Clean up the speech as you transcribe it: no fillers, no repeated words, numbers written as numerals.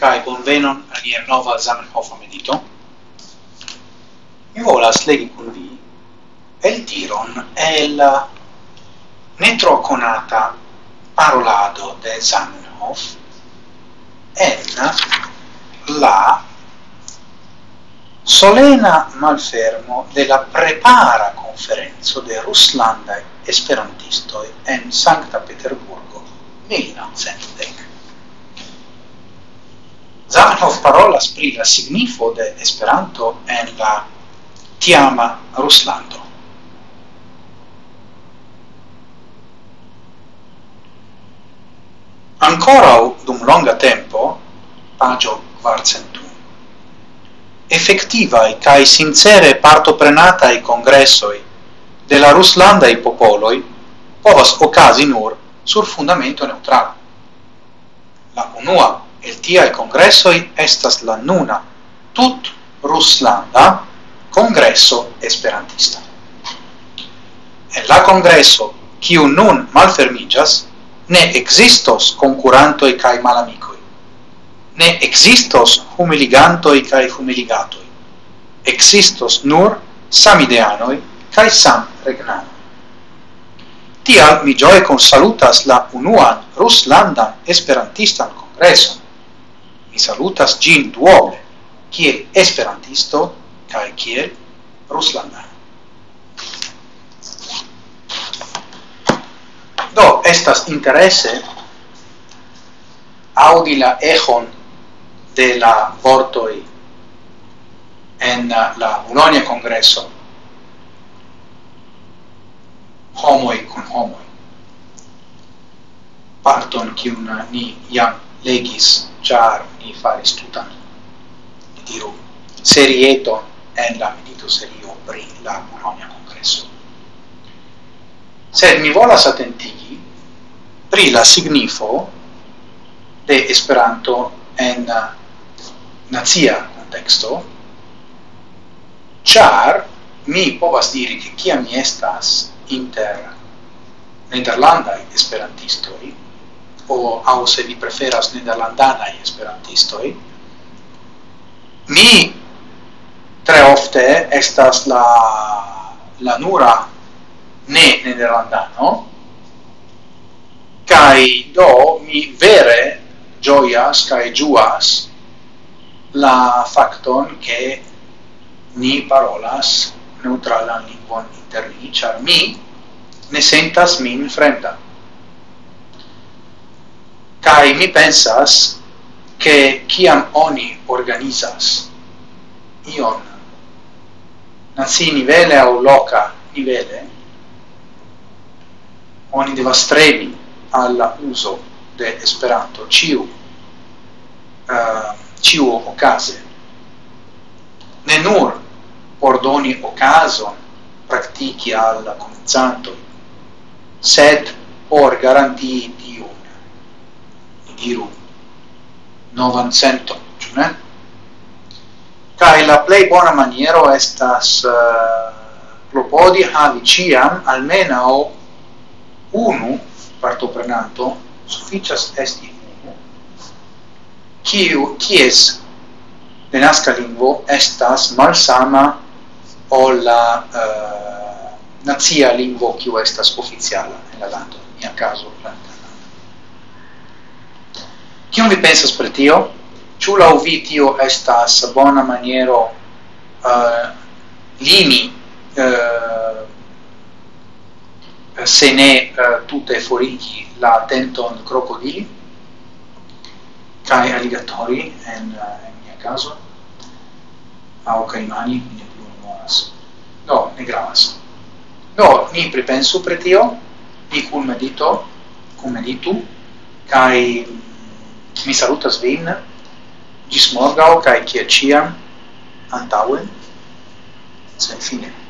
Kai bonvenon al nia nova Zamenhof medito. Mi volas legi kun vi el tiron el netro conata parolado de Zamenhof en la solena malfermo de la prepara conferenzo de Ruslanda esperantistoi en Sancta Peterburgo 1910. Zamenhof parolas pri la signifo de Esperanto en la tiama Ruslando. Ancora dum longa tempo, pagio 401, effettivae cae sincere partoprenatai congressoi de la Ruslandai popoloi povas ocasi nur sur fundamento neutral. La unua el tiai congressoi estas la nuna tut Ruslanda congresso esperantista. En la congresso quiu nun malfermigas ne existos concurrantoi cae malamicoi, ne existos humiligantoi cae humiligatoi, existos nur samideanoi cae sam regnanoi. Tial mi gioie consalutas la unuan Ruslandan esperantistan congresson. Mi salutas gin duoble, kiel esperantisto cae kiel Ruslandano. Do, estas interesse audi la echon de la vortoi en la unonia congresso homoi con homoi. Parton kiun ni jam legis, char ni faris tutan, ni diru, serieton en la medito serio pri la unonia congresso. Sed mi volas attentigi pri la signifo de Esperanto en nazia contexto, char mi povas diri che kiam mi estas inter nederlandai esperantistoi, o se vi preferas nederlandanai esperantistoi, mi tre ofte estas la nura ne nederlandano, kai do mi vere gioias kai giuas la facton che ni parolas neutralan lingvon inter ni, char mi ne sentas min fremda. Kai mi pensas che kiam oni organizas ion nazi nivele au loca nivele, oni devas strebi alla uso de Esperanto ciu ocase, ne nur por doni ocason praktiki al comenzantoi, sed por garantii tiun, ni diru, novan senton, ciu ne? Kai la plei bona maniero estas klopodi havi ciam almenau unu partoprenanto, sufficias esti unu, kies denasca lingvo estas malsama ol la nazia lingvo kiu estas oficiala en la lando, in mia caso la italiana. Kion vi pensas pri tio? Ĉu laŭ vi tio estas bona maniero limi se ne tute forigi la tenton crocodili cae alligatori en mia caso au caimani ne più memoras. No, ne gravas. No, ni pripensu pre tio, ni cum meditu, cae mi salutas vin, gis morgau, cae cia ciam antauen, sen fine.